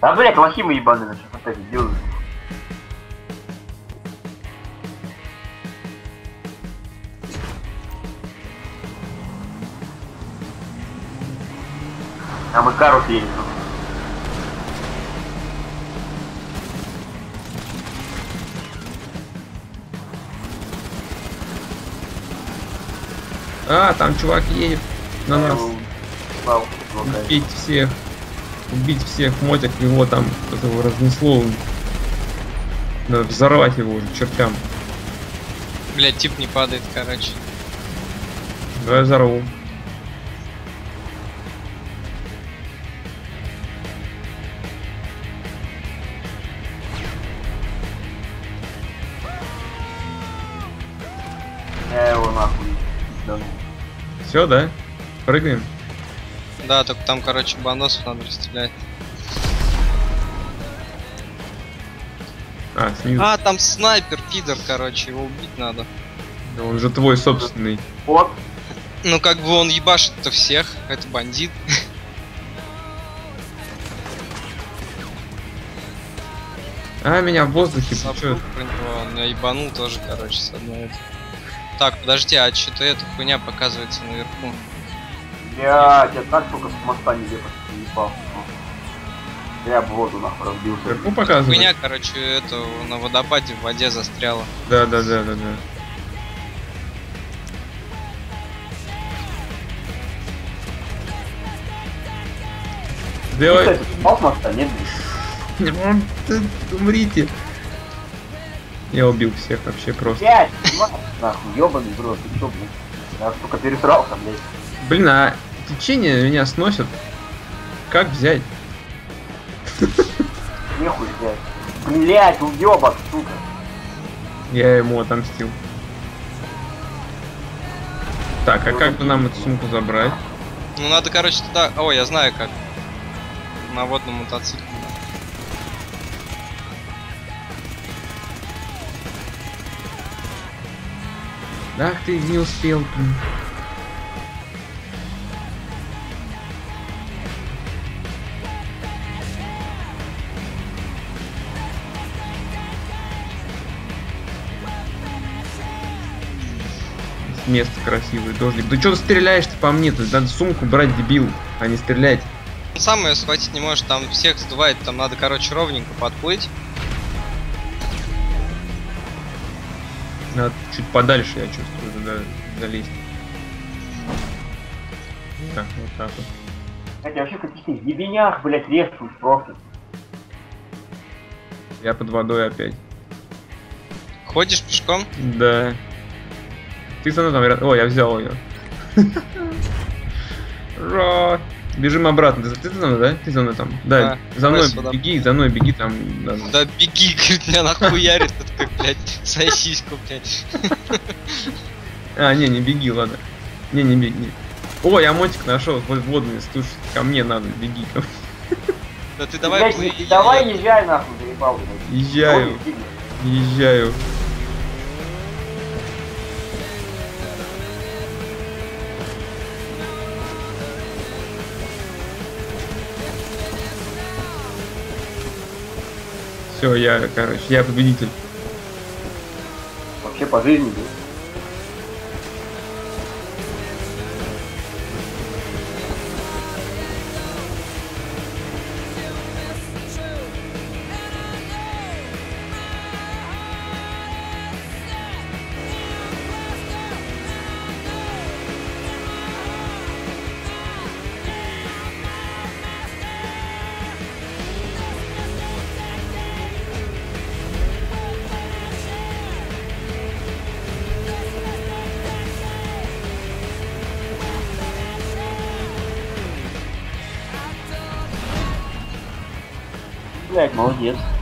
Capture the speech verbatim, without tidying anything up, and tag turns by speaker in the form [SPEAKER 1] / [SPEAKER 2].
[SPEAKER 1] А, блядь, лохи мы ебаные, что опять делают. А мы карус едем.
[SPEAKER 2] А, там чувак едет на нас.
[SPEAKER 1] Вау,
[SPEAKER 2] Убить всех. Убить всех. Мотик его там этого разнесло. Надо взорвать его уже чертям.
[SPEAKER 3] Блять, тип не падает, короче.
[SPEAKER 2] Давай взорву.
[SPEAKER 1] Я его нахуй.
[SPEAKER 2] Все, да? Прыгаем.
[SPEAKER 3] Да, только там, короче, бандосов надо расстрелять.
[SPEAKER 2] А, снизу.
[SPEAKER 3] А, там снайпер, пидор, короче, его убить надо.
[SPEAKER 2] Да он же твой собственный.
[SPEAKER 1] Вот.
[SPEAKER 3] Ну, как бы он ебашит-то всех, это бандит.
[SPEAKER 2] А, меня в воздухе, ты
[SPEAKER 3] Забыл
[SPEAKER 2] чё?
[SPEAKER 3] про него, он меня ебанул тоже, короче, с одной этой. Так, подожди, а что-то эта хуйня показывается наверху.
[SPEAKER 1] Блядь, я так только с моста не ебал. Я бы воду нахуй разбился.
[SPEAKER 2] Вверху показывает?
[SPEAKER 3] Хуйня, короче, это на водопаде в воде застряла.
[SPEAKER 2] Да, да, да, да, да. Сделай.
[SPEAKER 1] Кстати, спал с моста, нет?
[SPEAKER 2] Умрите. Я убил всех вообще просто.
[SPEAKER 1] Пять! Нахуй, ёбаный в рот, ты чё, блядь? Я только пересрался, блядь.
[SPEAKER 2] Блин, а течение меня сносит. Как взять?
[SPEAKER 1] Нехуй взять. Блядь, уёбок, сука.
[SPEAKER 2] Я ему отомстил. Так, а как бы нам эту сумку забрать?
[SPEAKER 3] Ну, надо, короче, туда... О, я знаю как. На водном мотоцикле.
[SPEAKER 2] Ах ты, не успел, блин. Место красивое, дождик. Да что ты стреляешь-то по мне? Тут надо сумку брать, дебил, а не стрелять.
[SPEAKER 3] Он сам ее схватить не может, там всех сдувает, там надо, короче, ровненько подплыть.
[SPEAKER 2] Надо чуть подальше, я чувствую, туда залезть. Так, вот так вот.
[SPEAKER 1] Блядь, я вообще в каких-то ебенях, блядь, режут просто.
[SPEAKER 2] Я под водой опять.
[SPEAKER 3] Ходишь пешком?
[SPEAKER 2] Да. Ты со мной там рядом. О, я взял ее. Ура! Бежим обратно. Ты, ты за мной, да? Ты за мной там. Да,
[SPEAKER 3] Да,
[SPEAKER 2] за мной
[SPEAKER 3] сюда.
[SPEAKER 2] беги, за мной беги там. Да,
[SPEAKER 3] Да беги, говорит, меня нахуярит, это как, блядь, сосиску, блядь.
[SPEAKER 2] А, не, не беги, ладно. Не, не беги. О, я мотик нашел, водный, слушай, ко мне надо, беги ко мне.
[SPEAKER 3] Да ты давай
[SPEAKER 1] Блядь,
[SPEAKER 3] плыви,
[SPEAKER 1] давай
[SPEAKER 3] я-
[SPEAKER 1] езжай нахуй, заебал, блядь.
[SPEAKER 2] Езжаю,
[SPEAKER 1] Ой,
[SPEAKER 2] езжаю. Все, я, короче, я победитель.
[SPEAKER 1] Вообще по жизни, блядь. Блядь, молодец.